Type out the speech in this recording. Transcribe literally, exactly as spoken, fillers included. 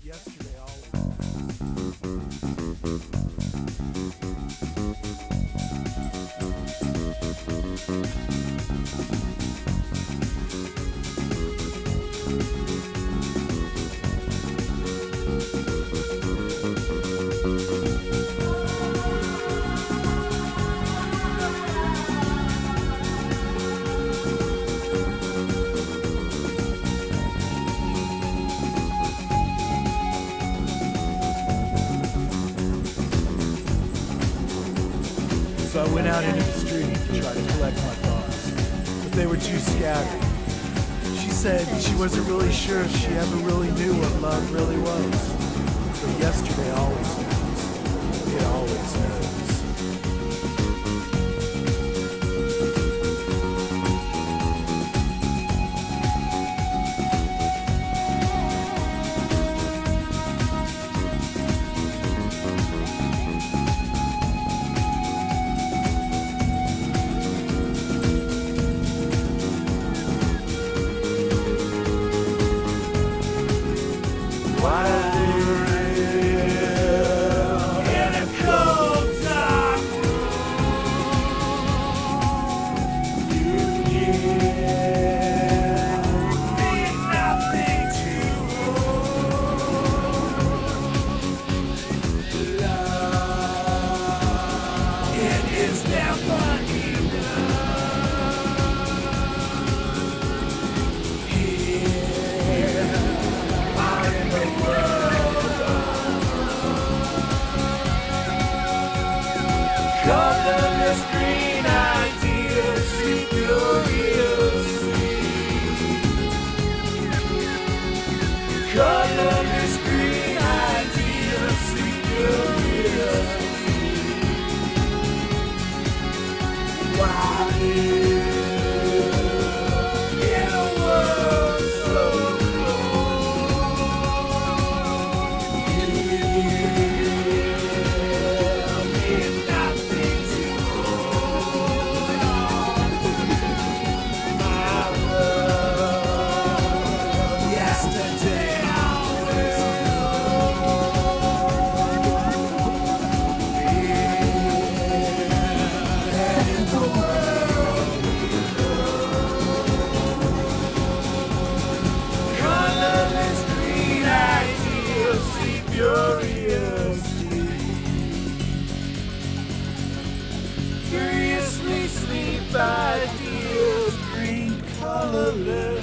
yesterday always. So I went out into the street to try to collect my thoughts, but they were too scattered. She said she wasn't really sure if she ever really knew what love really was. But yesterday always knows. It always knows. Colorless green ideas, see curiously. Colorless green ideas, see curiously. Why live in a world so curiously sleep ideas, green colorless.